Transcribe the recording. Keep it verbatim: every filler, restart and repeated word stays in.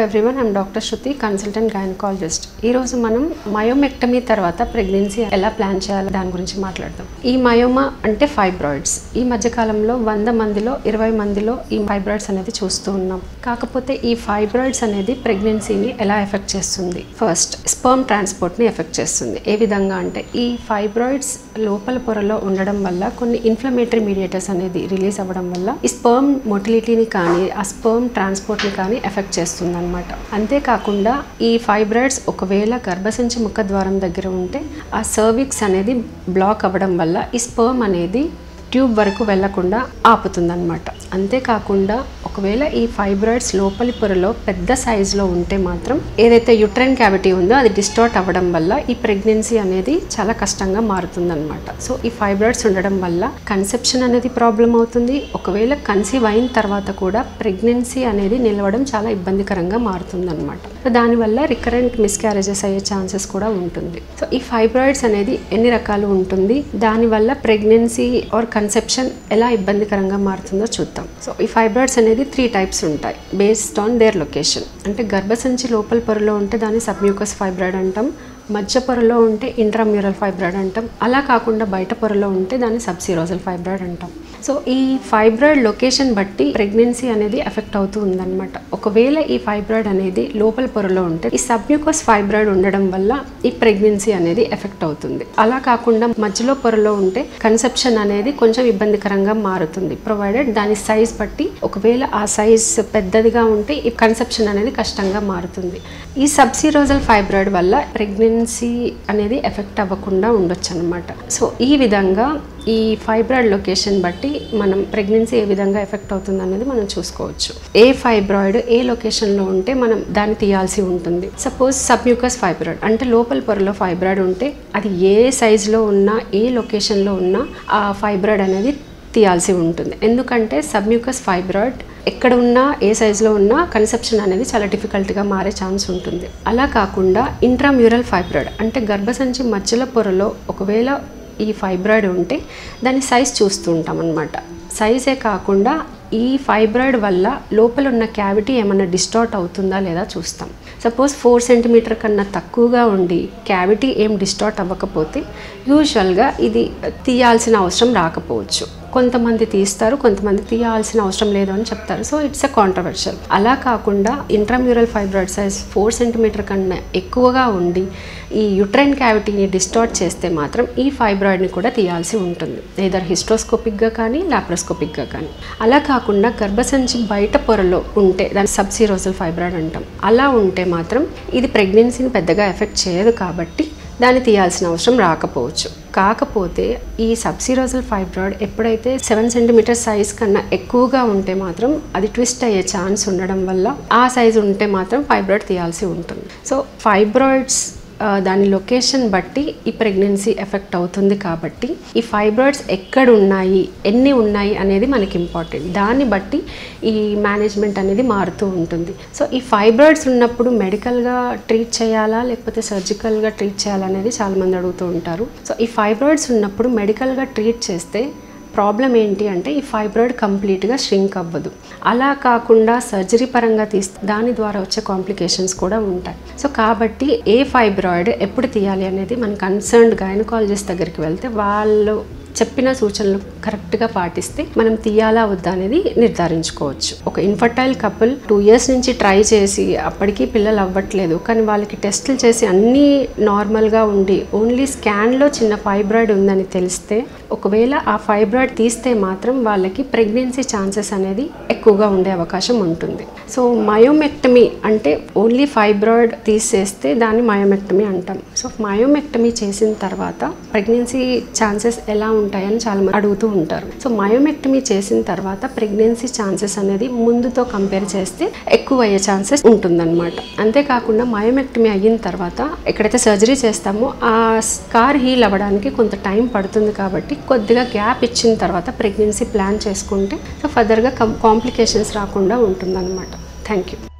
everyone, I am Doctor Shruti, consultant gynecologist. ఈ రోజు మనం మయోమెక్టమీ తర్వాత ప్రెగ్నెన్సీ ఎలా ప్లాన్ చేయాలో దాని గురించి మాట్లాడదాం. ఈ మయోమా అంటే ఫైబ్రాయిడ్స్. ఈ మధ్య కాలంలో వంద మందిలో ఇరవై మందిలో ఈ ఫైబ్రాయిడ్స్ అనేది చూస్తూ ఉన్నాం. కాకపోతే ఈ ఫైబ్రాయిడ్స్ అనేది ప్రెగ్నెన్సీని ఎలా ఎఫెక్ట్ చేస్తుంది? ఫస్ట్ స్పర్మ్ ట్రాన్స్పోర్ట్ ని ఎఫెక్ట్ చేస్తుంది. ఏ విధంగా అంటే ఈ ఫైబ్రాయిడ్స్ లోపల పొరలో ఉండడం వల్ల కొన్ని ఇన్ఫ్లమేటరీ మీడియేటర్స్ అనేది రిలీజ్ అవ్వడం వల్ల ఈ స్పర్మ్ మొటిలిటీని కానీ ఆ స్పర్మ్ ట్రాన్స్పోర్ట్ ని కానీ ఎఫెక్ట్ చేస్తుంది అన్నమాట. అంతేకాకుండా ఈ ఫైబ్రాయిడ్స్ ఒకవేళ గర్భసంచి ముఖద్వారం దగ్గర ఉంటే ఆ సర్విక్స్ అనేది బ్లాక్ అవ్వడం వల్ల ఈ స్పర్మ్ అనేది ట్యూబ్ వరకు వెళ్లకుండా ఆపుతుందన్నమాట. అంతేకాకుండా ఒకవేళ ఈ ఫైబ్రాయిడ్స్ లోపలి పొరలో పెద్ద సైజులో ఉంటే మాత్రం ఏదైతే యుట్రైన్ క్యావిటీ ఉందో అది డిస్టార్ట్ అవ్వడం వల్ల ఈ ప్రెగ్నెన్సీ అనేది చాలా కష్టంగా మారుతుందన్నమాట. సో ఈ ఫైబ్రాయిడ్స్ ఉండడం వల్ల కన్సెప్షన్ అనేది ప్రాబ్లం అవుతుంది. ఒకవేళ కన్సీవ్ అయిన తర్వాత కూడా ప్రెగ్నెన్సీ అనేది నిలవడం చాలా ఇబ్బందికరంగా మారుతుందన్నమాట. సో దానివల్ల రికరెంట్ మిస్క్యారేజెస్ అయ్యే ఛాన్సెస్ కూడా ఉంటుంది. సో ఈ ఫైబ్రాయిడ్స్ అనేది ఎన్ని రకాలు ఉంటుంది, దానివల్ల ప్రెగ్నెన్సీ ఆర్ కన్సెప్షన్ ఎలా ఇబ్బందికరంగా మారుతుందో చూద్దాం. సో ఈ ఫైబ్రాయిడ్స్ అనేది త్రీ టైప్స్ ఉంటాయి బేస్డ్ ఆన్ దేర్ లొకేషన్. అంటే గర్భసంచి లోపల పొరలో ఉంటే దాన్ని సబ్మ్యూకస్ ఫైబ్రాయిడ్ అంటాం, మధ్య పొరలో ఉంటే ఇంట్రామ్యూరల్ ఫైబ్రాయిడ్ అంటాం, అలా కాకుండా బయట పొరలో ఉంటే దాన్ని సబ్సిరోజల్ ఫైబ్రాయిడ్ అంటాం. సో ఈ ఫైబ్రాయిడ్ లొకేషన్ బట్టి ప్రెగ్నెన్సీ అనేది ఎఫెక్ట్ అవుతూ ఉందన్నమాట. ఒకవేళ ఈ ఫైబ్రాయిడ్ అనేది లోపల పొరలో ఉంటే ఈ సబ్మ్యూకస్ ఫైబ్రాయిడ్ ఉండడం వల్ల ఈ ప్రెగ్నెన్సీ అనేది ఎఫెక్ట్ అవుతుంది. అలా కాకుండా మధ్యలో పొరలో ఉంటే కన్సెప్షన్ అనేది కొంచెం ఇబ్బందికరంగా మారుతుంది, ప్రొవైడెడ్ దాని సైజ్ బట్టి. ఒకవేళ ఆ సైజ్ పెద్దదిగా ఉంటే ఈ కన్సెప్షన్ అనేది కష్టంగా మారుతుంది. ఈ సబ్సిరోజల్ ఫైబ్రాయిడ్ వల్ల ప్రెగ్నెన్సీ అనేది ఎఫెక్ట్ అవ్వకుండా ఉండొచ్చు అనమాట. సో ఈ విధంగా ఈ ఫైబ్రాయిడ్ లొకేషన్ బట్టి మనం ప్రెగ్నెన్సీ ఏ విధంగా ఎఫెక్ట్ అవుతుంది అనేది మనం చూసుకోవచ్చు. ఏ ఫైబ్రాయిడ్ ఏ లొకేషన్లో ఉంటే మనం దాన్ని తీయాల్సి ఉంటుంది. సపోజ్ సబ్మ్యూకస్ ఫైబ్రాయిడ్ అంటే లోపల పొరలో ఫైబ్రాయిడ్ ఉంటే అది ఏ సైజులో ఉన్నా ఏ లొకేషన్లో ఉన్నా ఆ ఫైబ్రాయిడ్ అనేది తీయాల్సి ఉంటుంది. ఎందుకంటే సబ్మ్యూకస్ ఫైబ్రాయిడ్ ఎక్కడ ఉన్నా ఏ సైజులో ఉన్నా కన్సెప్షన్ అనేది చాలా డిఫికల్ట్గా మారే ఛాన్స్ ఉంటుంది. అలా కాకుండా ఇంట్రామ్యూరల్ ఫైబ్రాయిడ్ అంటే గర్భసంచి మధ్యలో పొరలో ఒకవేళ ఈ ఫైబ్రాయిడ్ ఉంటే దాని సైజ్ చూస్తూ ఉంటాం అన్నమాట. సైజే కాకుండా ఈ ఫైబ్రాయిడ్ వల్ల లోపల ఉన్న క్యావిటీ ఏమన్నా డిస్టార్ట్ అవుతుందా లేదా చూస్తాం. సపోజ్ ఫోర్ సెంటీమీటర్ కన్నా తక్కువగా ఉండి క్యావిటీ ఏం డిస్టార్ట్ అవ్వకపోతే యూజువల్గా ఇది తీయాల్సిన అవసరం రాకపోవచ్చు. కొంతమంది తీస్తారు, కొంతమంది తీయాల్సిన అవసరం లేదు అని చెప్తారు. So it's a controversial. అలా కాకుండా intramural fibroid size four centimetre కన్నా ఎక్కువగా ఉండి ఈ యుట్రైన్ క్యావిటీని డిస్టార్ట్ చేస్తే మాత్రం ఈ ఫైబ్రాయిడ్ని కూడా తీయాల్సి ఉంటుంది, ఏదర్ హిస్ట్రోస్కోపిక్గా కానీ లాప్రోస్కోపిక్గా కానీ. అలా కాకుండా గర్భసంచి బయట పొరలో ఉంటే దాన్ని సబ్సిరోజల్ ఫైబ్రాయిడ్ అంటాం. అలా ఉంటే మాత్రం ఇది ప్రెగ్నెన్సీని పెద్దగా ఎఫెక్ట్ చేయదు కాబట్టి దాన్ని తీయాల్సిన అవసరం రాకపోవచ్చు. కాకపోతే ఈ సబ్సిరోజల్ ఫైబ్రాయిడ్ ఎప్పుడైతే సెవెన్ సెంటీమీటర్ సైజ్ కన్నా ఎక్కువగా ఉంటే మాత్రం అది ట్విస్ట్ అయ్యే ఛాన్స్ ఉండడం వల్ల ఆ సైజు ఉంటే మాత్రం ఫైబ్రాయిడ్ తీయాల్సి ఉంటుంది. సో ఫైబ్రాయిడ్స్ దాని లొకేషన్ బట్టి ఈ ప్రెగ్నెన్సీ ఎఫెక్ట్ అవుతుంది కాబట్టి ఈ ఫైబ్రాయిడ్స్ ఎక్కడ ఉన్నాయి ఎన్ని ఉన్నాయి అనేది మనకి ఇంపార్టెంట్. దాన్ని బట్టి ఈ మేనేజ్మెంట్ అనేది మారుతూ ఉంటుంది. సో ఈ ఫైబ్రాయిడ్స్ ఉన్నప్పుడు మెడికల్గా ట్రీట్ చేయాలా లేకపోతే సర్జికల్గా ట్రీట్ చేయాలా అనేది చాలామంది అడుగుతూ ఉంటారు. సో ఈ ఫైబ్రాయిడ్స్ ఉన్నప్పుడు మెడికల్గా ట్రీట్ చేస్తే ప్రాబ్లం ఏంటి అంటే ఈ ఫైబ్రాయిడ్ కంప్లీట్గా ష్రింక్ అవ్వదు. అలా కాకుండా సర్జరీ పరంగా తీస్తే దాని ద్వారా వచ్చే కాంప్లికేషన్స్ కూడా ఉంటాయి. సో కాబట్టి ఏ ఫైబ్రాయిడ్ ఎప్పుడు తీయాలి అనేది మన కన్సర్న్డ్ గైనకాలజిస్ట్ దగ్గరికి వెళ్తే వాళ్ళు చెప్పిన సూచనలు కరెక్ట్గా పాటిస్తే మనం తీయాలా వద్దా అనేది నిర్ధారించుకోవచ్చు. ఒక ఇన్ఫర్టైల్ కపుల్ టూ ఇయర్స్ నుంచి ట్రై చేసి అప్పటికీ పిల్లలు అవ్వట్లేదు, కానీ వాళ్ళకి టెస్టులు చేసి అన్నీ నార్మల్గా ఉండి ఓన్లీ స్కాన్లో చిన్న ఫైబ్రాయిడ్ ఉందని తెలిస్తే ఒకవేళ ఆ ఫైబ్రాయిడ్ తీస్తే మాత్రం వాళ్ళకి ప్రెగ్నెన్సీ ఛాన్సెస్ అనేది ఎక్కువగా ఉండే అవకాశం ఉంటుంది. సో మయోమెక్టమీ అంటే ఓన్లీ ఫైబ్రాయిడ్ తీసేస్తే దాన్ని మయోమెక్టమీ అంటాం. సో మయోమెక్టమీ చేసిన తర్వాత ప్రెగ్నెన్సీ ఛాన్సెస్ ఎలా ఉంటాయని చాలా మంది అడుగుతూ ఉంటారు. సో మయోమెక్టమీ చేసిన తర్వాత ప్రెగ్నెన్సీ ఛాన్సెస్ అనేది ముందుతో కంపేర్ చేస్తే ఎక్కువ అయ్యే ఛాన్సెస్ ఉంటుందన్నమాట. అంతేకాకుండా మయోమెక్టమీ అయిన తర్వాత ఎక్కడైతే సర్జరీ చేస్తామో ఆ స్కార్ హీల్ అవ్వడానికి కొంత టైం పడుతుంది కాబట్టి కొద్దిగా గ్యాప్ ఇచ్చిన తర్వాత ప్రెగ్నెన్సీ ప్లాన్ చేసుకుంటే సో ఫర్దర్గా కాంప్లికేషన్స్ రాకుండా ఉంటుందన్నమాట. Thank you.